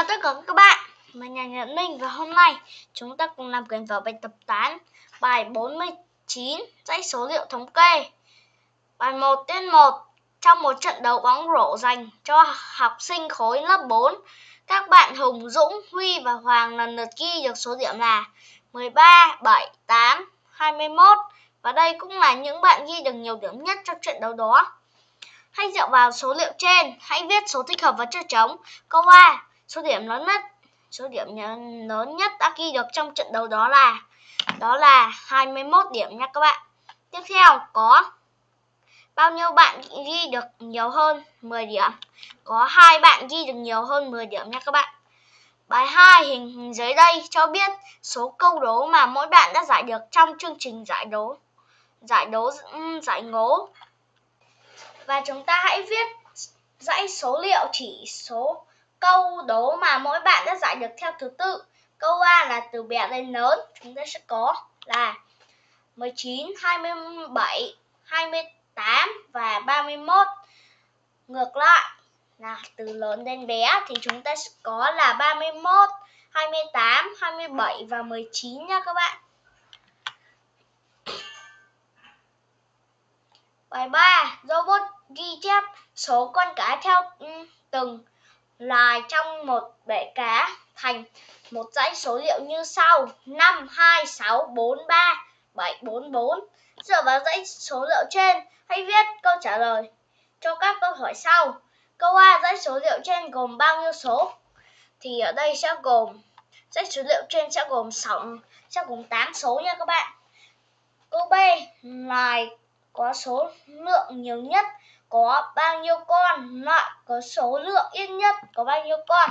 Chào tất cả các bạn, mình là Nhật Minh và hôm nay chúng ta cùng làm quyển vở bài tập toán bài 49 dãy số liệu thống kê. Bài 1 tiết 1. Trong một trận đấu bóng rổ dành cho học sinh khối lớp 4, các bạn Hùng, Dũng, Huy và Hoàng lần lượt ghi được số điểm là 13, 7, 8, 21 và đây cũng là những bạn ghi được nhiều điểm nhất trong trận đấu đó. Hãy dựa vào số liệu trên, hãy viết số thích hợp vào chỗ trống. Câu A, số điểm lớn nhất đã ghi được trong trận đấu đó là 21 điểm nha các bạn. Tiếp theo có bao nhiêu bạn ghi được nhiều hơn 10 điểm? Có 2 bạn ghi được nhiều hơn 10 điểm nha các bạn. Bài 2 hình dưới đây cho biết số câu đố mà mỗi bạn đã giải được trong chương trình giải ngố. Và chúng ta hãy viết dãy số liệu chỉ số câu đố mà mỗi bạn đã giải được theo thứ tự. Câu A là từ bé đến lớn, chúng ta sẽ có là 19, 27, 28 và 31. Ngược lại là từ lớn đến bé thì chúng ta sẽ có là 31, 28, 27 và 19 nha các bạn. Bài 3, robot ghi chép số con cá theo từng loài trong một bể cá thành một dãy số liệu như sau: 5, 2, 6, 4, 3, 7, 4, 4. Dựa vào dãy số liệu trên, hãy viết câu trả lời cho các câu hỏi sau. Câu A, dãy số liệu trên gồm bao nhiêu số? Thì ở đây dãy số liệu trên sẽ gồm 8 số nha các bạn. Câu B, loài có số lượng nhiều nhất có bao nhiêu con? Loại có số lượng ít nhất có bao nhiêu con?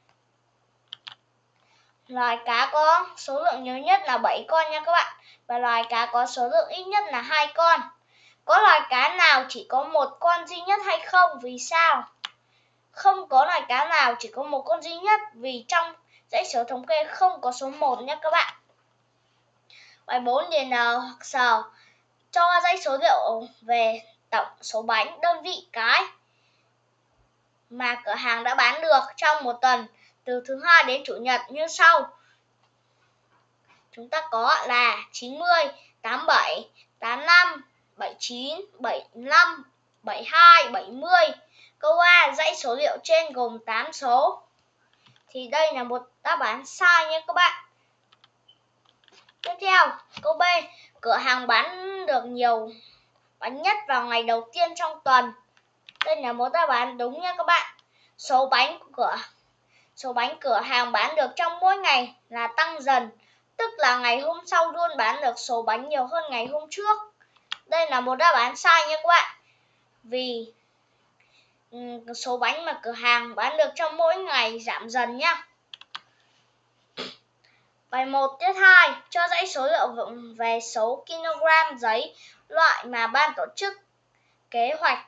Loài cá có số lượng nhiều nhất là 7 con nha các bạn. Và loài cá có số lượng ít nhất là 2 con. Có loài cá nào chỉ có một con duy nhất hay không? Vì sao? Không có loài cá nào chỉ có một con duy nhất, vì trong dãy số thống kê không có số 1 nha các bạn. Bài 4 điền N hoặc S cho dãy số liệu về tổng số bánh đơn vị cái mà cửa hàng đã bán được trong một tuần từ thứ Hai đến Chủ nhật như sau. Chúng ta có là 90, 87, 85, 79, 75, 72, 70. Câu A, dãy số liệu trên gồm 8 số. Thì đây là một đáp án sai nhé các bạn. Tiếp theo, câu B, cửa hàng bán được nhiều bánh nhất vào ngày đầu tiên trong tuần. Đây là một đáp án đúng nha các bạn. Số bánh cửa hàng bán được trong mỗi ngày là tăng dần, tức là ngày hôm sau luôn bán được số bánh nhiều hơn ngày hôm trước. Đây là một đáp án sai nha các bạn. Vì số bánh mà cửa hàng bán được trong mỗi ngày giảm dần nhá. Bài 1 tiết 2 cho dãy số liệu về số kg giấy loại mà ban tổ chức kế hoạch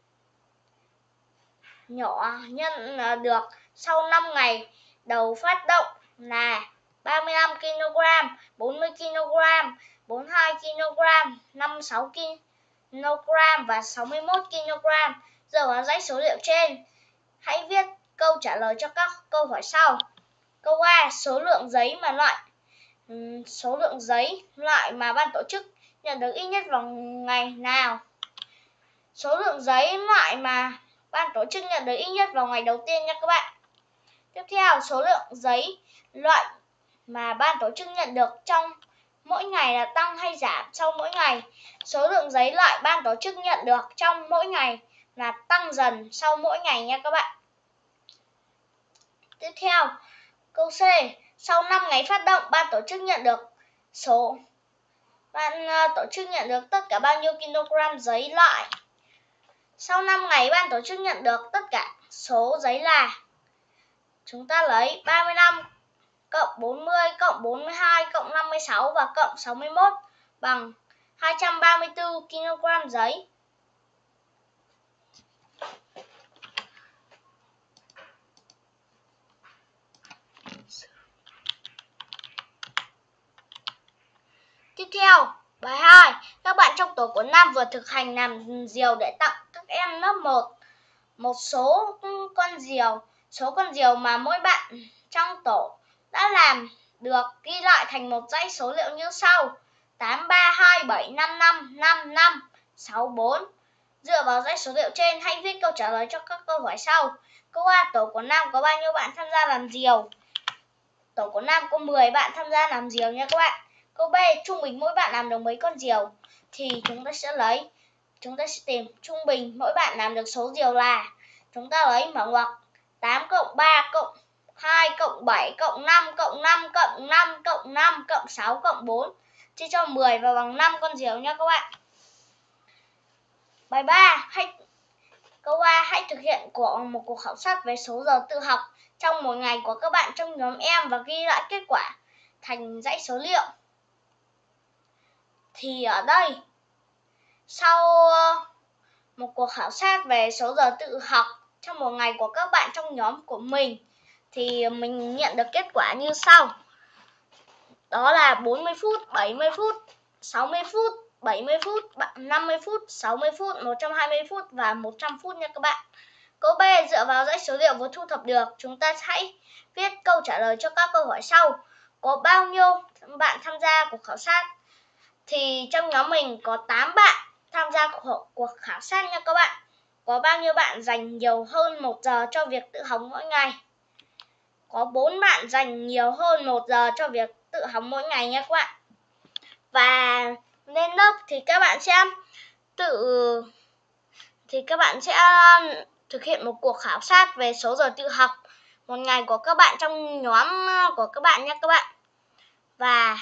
nhỏ nhận được sau 5 ngày đầu phát động là 35 kg, 40 kg, 42 kg, 56 kg và 61 kg. Dựa vào dãy số liệu trên, hãy viết câu trả lời cho các câu hỏi sau. Câu A, số lượng giấy loại mà ban tổ chức nhận được ít nhất vào ngày nào? Số lượng giấy loại mà ban tổ chức nhận được ít nhất vào ngày đầu tiên nha các bạn. Tiếp theo, số lượng giấy loại mà ban tổ chức nhận được trong mỗi ngày là tăng hay giảm sau mỗi ngày? Số lượng giấy loại ban tổ chức nhận được trong mỗi ngày là tăng dần sau mỗi ngày nha các bạn. Tiếp theo, câu C, sau 5 ngày phát động, ban tổ chức nhận được tất cả bao nhiêu kg giấy loại? Sau 5 ngày ban tổ chức nhận được tất cả số giấy là, chúng ta lấy 35 cộng 40 cộng 42 cộng 56 và cộng 61 bằng 234 kg giấy. Tiếp theo, bài 2, các bạn trong tổ của Nam vừa thực hành làm diều để tặng các em lớp 1 một số con diều. số con diều mà mỗi bạn trong tổ đã làm được ghi lại thành một dãy số liệu như sau: 8, 3, 2, 7, 5, 5, 5, 5, 6, 4. Dựa vào dãy số liệu trên, hãy viết câu trả lời cho các câu hỏi sau. Câu A, tổ của Nam có bao nhiêu bạn tham gia làm diều? Tổ của Nam có 10 bạn tham gia làm diều nha các bạn. Câu B, trung bình mỗi bạn làm được mấy con diều? Thì chúng ta sẽ tìm trung bình mỗi bạn làm được số diều là, chúng ta lấy mở ngoặc 8 cộng 3 cộng 2 cộng 7 cộng 5 cộng 5 cộng 5 cộng 5 cộng 6 cộng 4 chia cho 10 và bằng 5 con diều nha các bạn. Bài 3, câu A, hãy thực hiện một cuộc khảo sát về số giờ tự học trong một ngày của các bạn trong nhóm em và ghi lại kết quả thành dãy số liệu. Thì ở đây, sau một cuộc khảo sát về số giờ tự học trong một ngày của các bạn trong nhóm của mình, thì mình nhận được kết quả như sau. Đó là 40 phút, 70 phút, 60 phút, 70 phút, 50 phút, 60 phút, 120 phút và 100 phút nha các bạn. Câu B, dựa vào dãy số liệu vừa thu thập được, chúng ta hãy viết câu trả lời cho các câu hỏi sau. Có bao nhiêu bạn tham gia cuộc khảo sát? Thì trong nhóm mình có 8 bạn tham gia cuộc khảo sát nha các bạn. Có bao nhiêu bạn dành nhiều hơn 1 giờ cho việc tự học mỗi ngày? Có 4 bạn dành nhiều hơn 1 giờ cho việc tự học mỗi ngày nha các bạn. Và lên lớp thì các bạn sẽ thực hiện một cuộc khảo sát về số giờ tự học một ngày của các bạn trong nhóm của các bạn nha các bạn. Và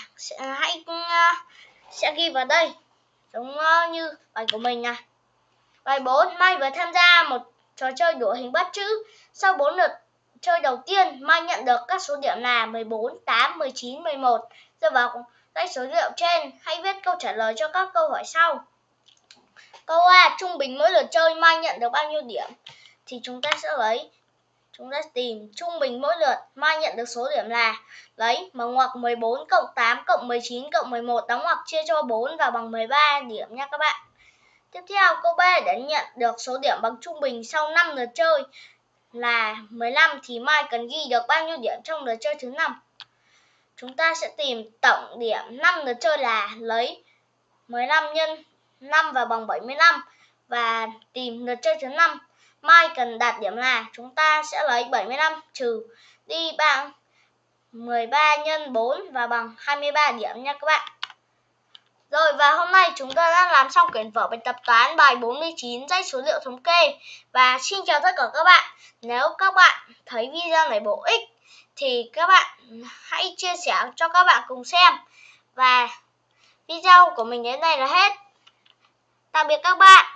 sẽ ghi vào đây giống như bài của mình nè. Bài 4, Mai vừa tham gia một trò chơi đuổi hình bắt chữ. Sau 4 lượt chơi đầu tiên, Mai nhận được các số điểm là 14, 8, 19, 11. Dựa vào dãy số liệu trên, hãy viết câu trả lời cho các câu hỏi sau. Câu A, trung bình mỗi lượt chơi Mai nhận được bao nhiêu điểm? Thì chúng ta tìm trung bình mỗi lượt Mai nhận được số điểm là, lấy mở ngoặc 14 cộng 8 cộng 19 cộng 11 đóng ngoặc chia cho 4 và bằng 13 điểm nha các bạn. Tiếp theo, câu B, để nhận được số điểm bằng trung bình sau 5 lượt chơi là 15 thì Mai cần ghi được bao nhiêu điểm trong lượt chơi thứ 5? Chúng ta sẽ tìm tổng điểm 5 lượt chơi là lấy 15 nhân 5 và bằng 75 và tìm lượt chơi thứ 5. Mai cần đạt điểm là, chúng ta sẽ lấy 75 trừ đi bằng 13 nhân 4 và bằng 23 điểm nha các bạn. Rồi, và hôm nay chúng ta đã làm xong quyển vở bài tập toán bài 49 dãy số liệu thống kê. Và xin chào tất cả các bạn. Nếu các bạn thấy video này bổ ích thì các bạn hãy chia sẻ cho các bạn cùng xem. Và video của mình đến đây là hết. Tạm biệt các bạn.